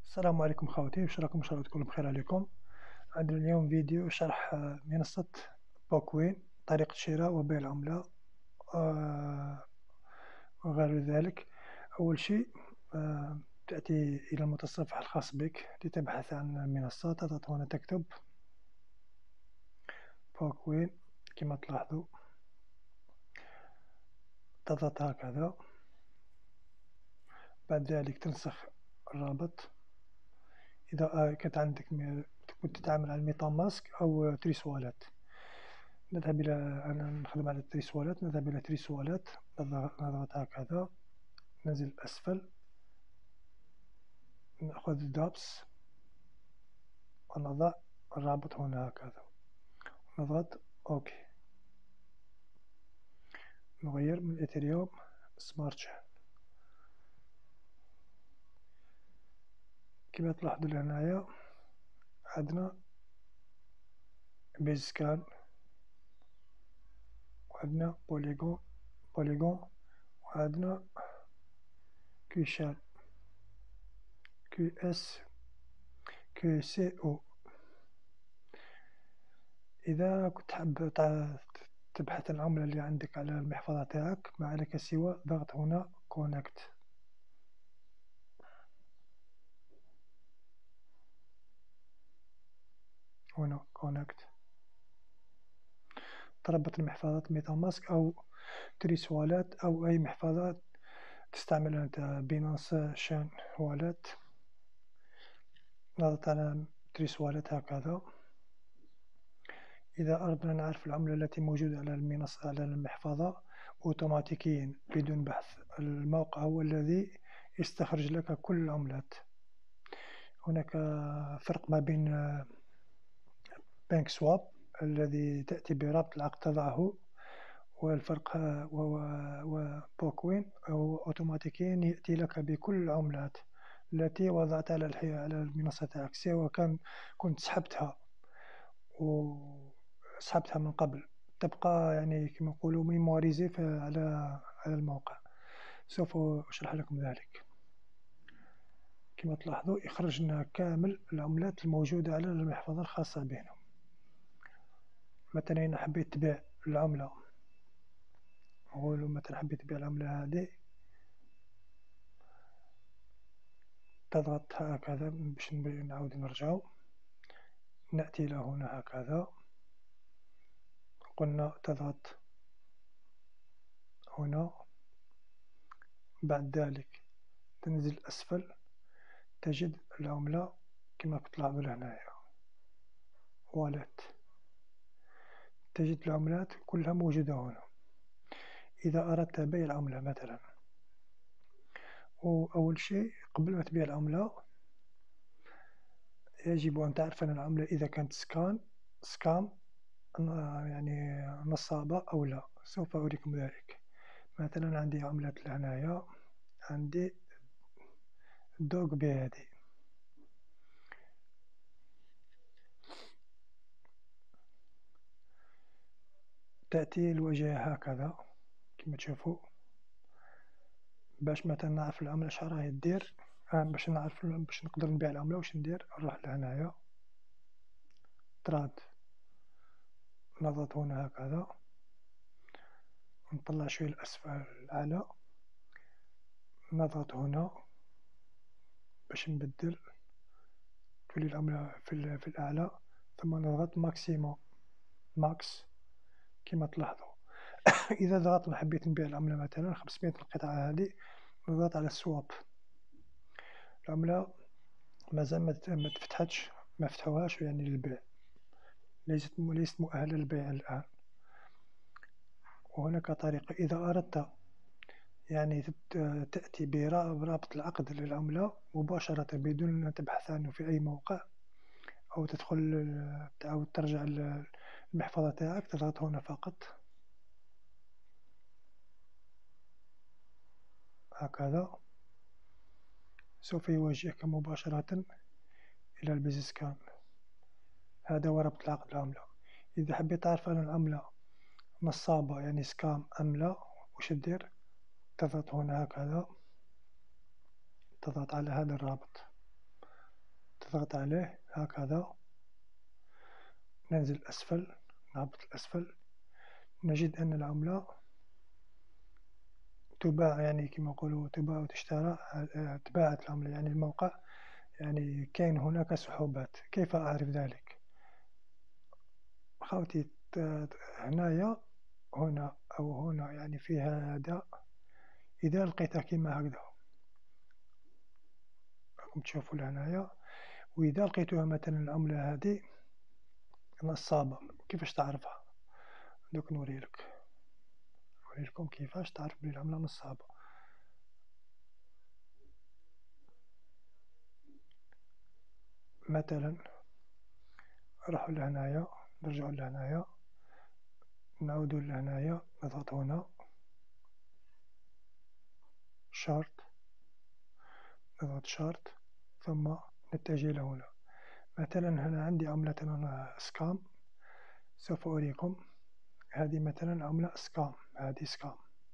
السلام عليكم خوتي، واش راكم؟ ان شاء الله تكونوا بخير عليكم. عندنا اليوم فيديو شرح منصة بوكوين، طريقة شراء وبيع العملة وغير ذلك. أول شيء تأتي إلى المتصفح الخاص بك لتبحث عن المنصة. تضغط هنا تكتب بوكوين كما تلاحظوا، تضغط هكذا. بعد ذلك تنسخ الرابط. إذا كانت عندك كنت تتعامل على ميتا ماسك أو تريسوالات، نذهب إلى أنا نخدم على تريسوالات. نذهب إلى تريسوالات، نضغط هكذا، ننزل أسفل، نأخذ دابس ونضع الرابط هنا هكذا، نضغط أوكي. نغير من إثيريوم سمارت شين. كما تلاحظوا لهنايا عندنا بيزسكان، وعندنا بوليغون، وعندنا كيشان كي سي او. إذا كنت حاب تبحث عن العملة اللي عندك على المحفظة تاعك، ما عليك سوى ضغط هنا كونكت. هنا كونكت، تربط المحفظات ميتا ماسك أو تريسوالات أو أي محفظة تستعملها أنت، بينانس شين والات. نضغط على تريسوالات هكذا. إذا أردنا نعرف العملة التي موجودة على المنصة على المحفظة أوتوماتيكيا بدون بحث، الموقع هو الذي يستخرج لك كل العملات. هناك فرق ما بين بانك سواب الذي تأتي برابط العقد تضعه، والفرق وبوكوين أو أوتوماتيكيا يأتي لك بكل العملات التي وضعتها على المنصة تاعك، سواء كنت سحبتها من قبل، تبقى يعني كما نقولوا ميمواريزي على الموقع. سوف أشرح لكم ذلك. كما تلاحظوا يخرج لنا كامل العملات الموجودة على المحفظة الخاصة بنا. مثلا إذا حبيت تبيع العملة، نقولوا مثلا حبيت تبيع العملة هذه، تضغط هكذا باش نعاود نرجعو، نأتي إلى هنا هكذا، قلنا تضغط هنا. بعد ذلك تنزل أسفل، تجد العملة كما تلاحظوا هنايا والات، تجد العملات كلها موجودة هنا. إذا أردت بيع العملة مثلا، وأول شيء قبل ما تبيع العملة يجب أن تعرف أن العملة إذا كانت سكام يعني نصابة أو لا. سوف أريكم ذلك. مثلا عندي عملة هنايا، عندي دوغ بهذه، تأتي الواجهة هكذا كما تشوفوا. باش مثلا نعرف العملة اش راهي دير، باش نعرف باش نقدر نبيع العملة واش ندير، نروح لهنايا تراد، نضغط هنا هكذا، نطلع شوية الأسفل الأعلى، نضغط هنا باش نبدل تولي العملة في الأعلى، ثم نضغط ماكسيموم ماكس كما تلاحظوا. إذا ضغطنا حبيت نبيع العملة مثلا 500 القطعة هذه، نضغط على السواب. العملة مازال ما تفتحتش، ما فتحوهاش يعني للبيع، ليست مؤهلة للبيع الآن. وهناك طريقة، إذا أردت يعني تأتي برابط العقد للعملة مباشرة بدون أن تبحث عنه في أي موقع، أو تدخل تعاود ترجع المحفظة تاعك، تضغط هنا فقط هكذا، سوف يوجهك مباشرة إلى البيزسكان. هذا هو رابط العقد العملة. إذا حبيت تعرف أن العملة نصابة يعني سكام أم لا، واش دير؟ تضغط هنا هكذا، تضغط على هذا الرابط، تضغط عليه هكذا، ننزل أسفل، نهبط الأسفل، نجد أن العملة تباع، يعني كما نقولوا تباع وتشترى. تباعت العملة، يعني الموقع يعني كاين هناك سحوبات. كيف أعرف ذلك؟ خاوتي هنايا، هنا أو هنا، يعني في هذا، إذا لقيتها كيما هكذا راكم تشوفوا لهنايا، وإذا لقيتوها مثلا العملة هذه نصابة، كيفاش تعرفها؟ دوك نوريلكم كيفاش تعرف بلي العملة نصابة. مثلا نروحو لهنايا، نرجعو لهنايا، نعودو لهنايا، نضغط هنا شارت، نضغط شارت، ثم نتجه لهنا. مثلا هنا عندي عملة هنا سكام، سوف أريكم. هذه مثلا عملة سكام، هذه سكام،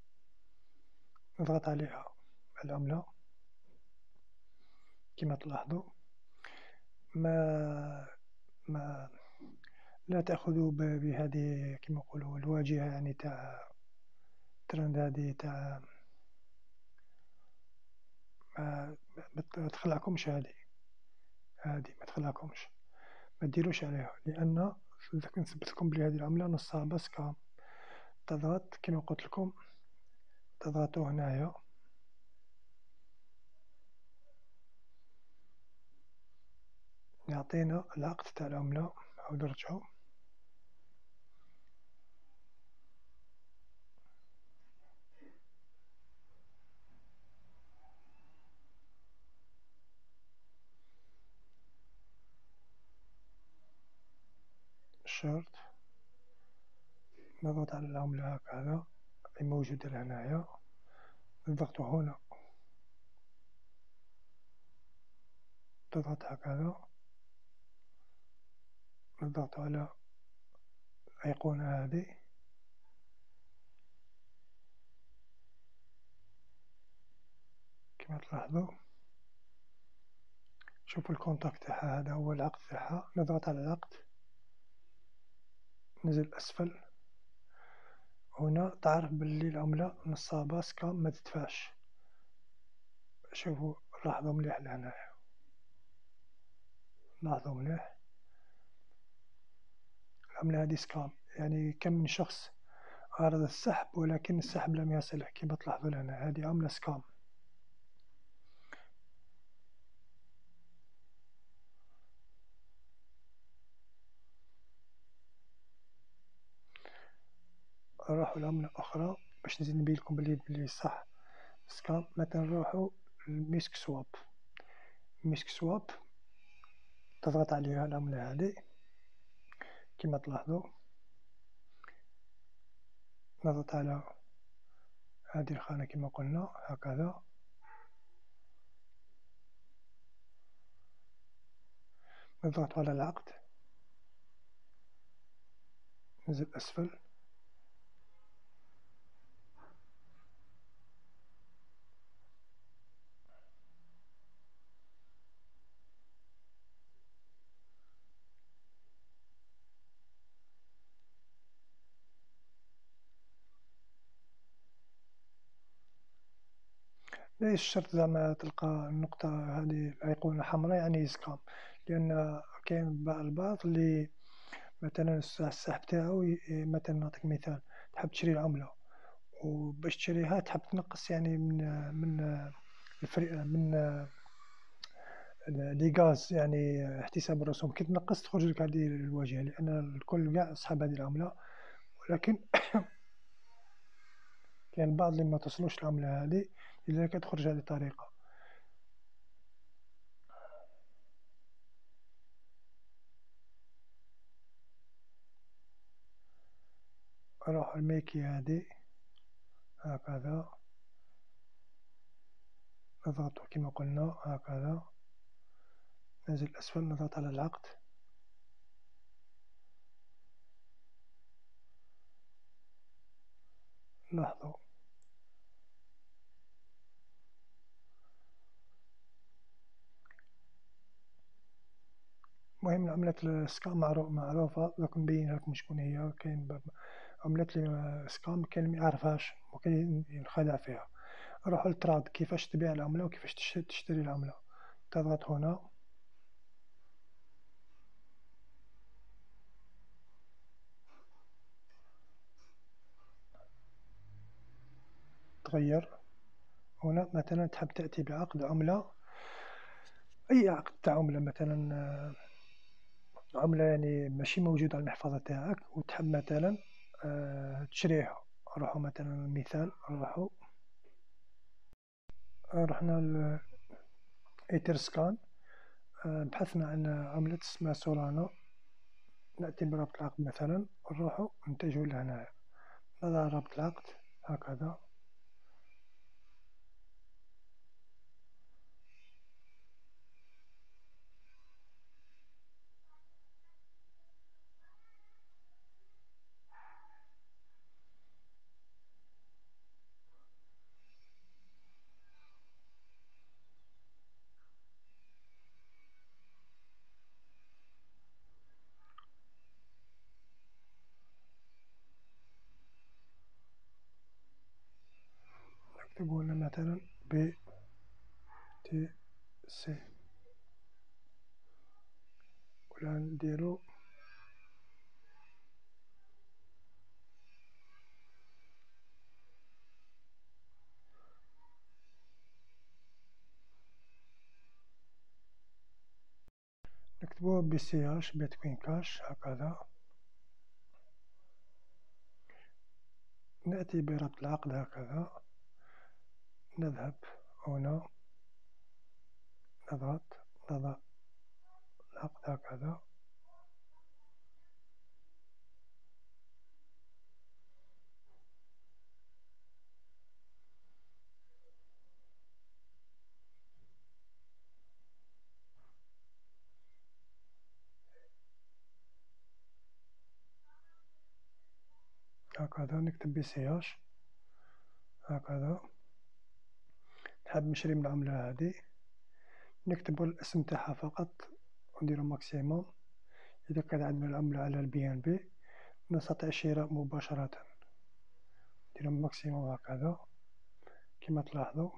نضغط عليها العملة كما تلاحظوا. ما لا تأخذوا بهذه كما نقولوا الواجهة، يعني تاع ترند، هذه تاع ما تخلعكمش، هذه ما تخلعكمش، ما ديروش عليها، لأن نثبت لكم بلي هذه العملة نصابة سكام. تضغط كما قلت لكم، تضغطوا هنايا، يعطينا العقد تاع العملة. نعاود نرجعو، الشرط، نضغط على العملة هكذا الموجودة لهنايا، نضغط هنا، تضغط هكذا، نضغط على الأيقونة هذه كما تلاحظوا. شوفوا الكونتاكت تاعها، هذا هو العقد تاعها. نضغط على العقد، نزل أسفل، هنا تعرف باللي العملة نصابة سكام، ما تدفعش. شوفوا، لاحظوا مليح لهنايا، لاحظوا مليح العملة هذه سكام. يعني كم من شخص عرض السحب ولكن السحب لم يصله، كما تلاحظوا لهنا، هذه عملة سكام. نروحو لعملة أخرى باش نزيد نبين لكم بلي صح سكام. مثلا نروحو لميسك سواب. ميسك سواب تضغط عليها العملة هذه كما تلاحظوا، نضغط على هذه الخانة كما قلنا هكذا، نضغط على العقد، نزل أسفل، ليس شرط زعما تلقى النقطة هذه الأيقونة حمراء يعني سكام، لأن كاين البعض اللي مثلا السحب تاعو مثلا نعطيك مثال، تحب تشري العملة وباش تشريها تحب تنقص يعني من من لي غاز، يعني احتساب الرسوم. كي تنقص تخرج لك هذه الواجهة، لأن الكل كاع أصحاب هذه العملة. ولكن كاين البعض اللي ما تصلوش العملة هذه، لذلك تخرج هذه الطريقة. أروح الميكي هذه هكذا، نضغط كما قلنا هكذا، ننزل أسفل، نضغط على العقد، لاحظوا المهم العملات السكام معروفة، دوك نبينها لكم شكون هي. كاين عملات سكام كاين اللي ميعرفهاش وكاين ينخدع فيها. نروحو للتراد، كيفاش تبيع العملة وكيفاش تشتري العملة. تضغط هنا، تغير هنا مثلا تحب تأتي بعقد عملة، أي عقد تاع عملة، مثلا عملة يعني ماشي موجودة على المحفظة تاعك وتحب مثلا تشريها. نروحو مثلا مثال، رحنا ل إيثرسكان، بحثنا عن عملة اسمها سولانا، نأتي برابط العقد مثلا، نروحو نتجهو لهنايا، نضع رابط العقد هكذا. نكتبو هنا مثلا BTC، ولا نديرو نكتبوه BCH، بيتكوين كاش هكذا. نأتي بربط العقد هكذا، نذهب هنا، نضغط، نضع العقد هكذا. هكذا نكتب BCH هكذا. نحب نشري من العملة هذه، نكتبو الاسم تاعها فقط ونديرو ماكسيموم. إذا كان عندنا العملة على الBNB نستطيع الشراء مباشرة، نديرو ماكسيموم هكذا كما تلاحظوا.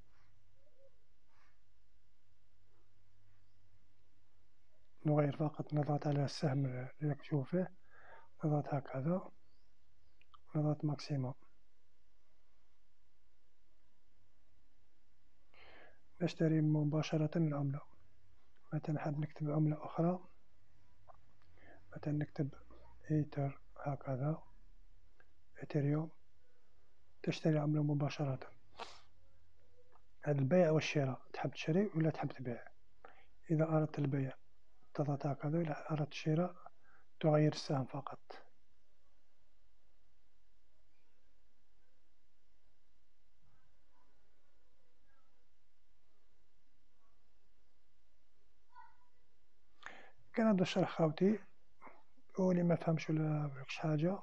نغير فقط، نضغط على السهم اللي راك تشوفوا فيه، نضغط هكذا، نضغط ماكسيموم. نشتري مباشرة العملة. مثلا حاب نكتب عملة أخرى، مثلا نكتب إيثر هكذا، إثيريوم، تشتري عملة مباشرة. هذا البيع والشراء، تحب تشتري ولا تحب تبيع. إذا أردت البيع تضغط هكذا، إذا أردت الشراء تغير السهم فقط. كان هذا الشرح خاوتي، واللي ما فهمش ولا شي حاجة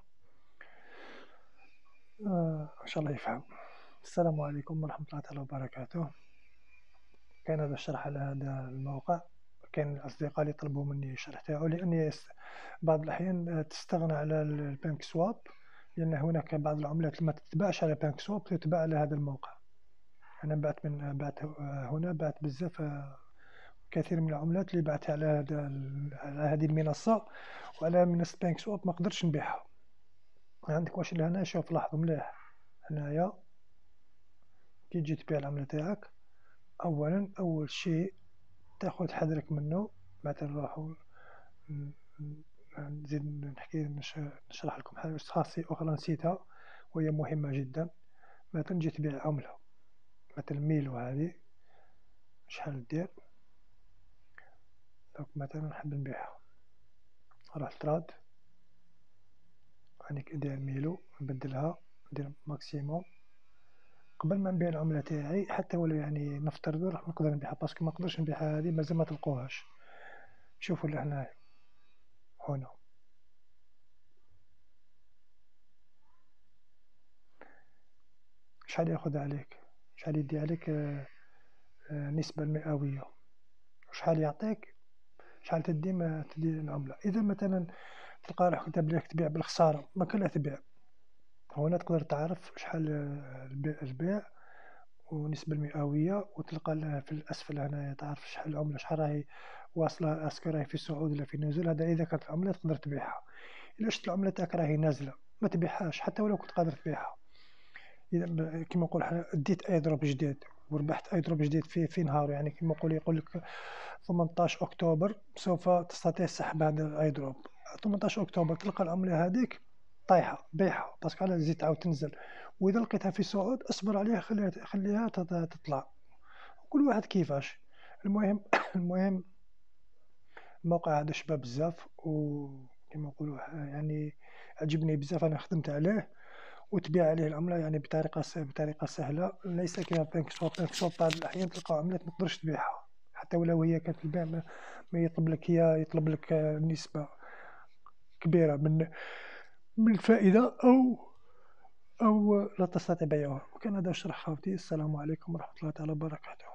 إن شاء الله يفهم. السلام عليكم ورحمة الله تعالى وبركاته. كان هذا الشرح على هذا الموقع. كان الأصدقاء اللي طلبوا مني الشرح تاعو، لأني بعض الأحيان تستغنى على البنك سواب، لأن هناك بعض العملات اللي ما تتباعش على بنك سواب تتباع على هذا الموقع. أنا بعت هنا، بعت بزاف كثير من العملات اللي بعتها على على هذه المنصة، وعلى منصة بنك سواب ما قدرتش نبيعها. عندك واش لهنا، شوف لاحظوا مليح هنايا كي تجي تبيع العملة تاعك، أول شيء تاخذ حذرك منه. مثلا نروحو نزيد نحكي نشرح لكم حاجة خاصية أخرى نسيتها وهي مهمة جدا. مثلا تجي تبيع عملة، مثلا ميلو هذه، شحال دير. دونك مثلا نحب نبيعها، نروح لتراد، راني ندير ميلو، نبدلها، ندير ماكسيموم. قبل ما نبيع العملة تاعي، حتى ولو يعني نفترض راح نقدر نبيعها، باسكو ما نقدرش نبيعها هذه مازال ما تلقوهاش. شوفوا لهنايا هنا شحال ياخذ عليك، شحال يدي عليك النسبة المئوية، وشحال يعطيك شحال تدي العملة. إذا مثلا تلقى روحك أنت بليك تبيع بالخسارة ما كان لا تبيع، هنا تقدر تعرف شحال البيع والنسبة المئوية، وتلقى في الأسفل هنايا تعرف شحال العملة، شحال راهي واصلة، اسكو راهي في صعود ولا في نزول. هذا إذا كانت العملة تقدر تبيعها. إلا شفت العملة تاعك راهي نازلة ما تبيعهاش حتى ولو كنت قادر تبيعها. إذا كيما نقول حنا ديت اي دروب جديد وربحت اي دروب جديد في نهار، يعني كيما يقول لك 18 أكتوبر سوف تستطيع سحب هذا الاي دروب. 18 أكتوبر تلقى العملة هذيك طايحة، بيعها باسكو على تزيد تعاود تنزل. وإذا لقيتها في صعود اصبر عليها، خليها تطلع. كل واحد كيفاش. المهم المهم الموقع هذا شباب بزاف، وكما نقولوا يعني عجبني بزاف، انا خدمت عليه. وتبيع عليه العملة يعني بطريقة سهلة، ليس كما بانك سواب. بانك سواب بعض الأحيان تلقى عملات ما تقدرش تبيعها حتى ولو هي كانت البيع ما يطلب لك، هي يطلب لك نسبة كبيرة من الفائدة، أو لا تستطيع بيعها. وكان هذا شرح خاوتي. السلام عليكم ورحمة الله تعالى وبركاته.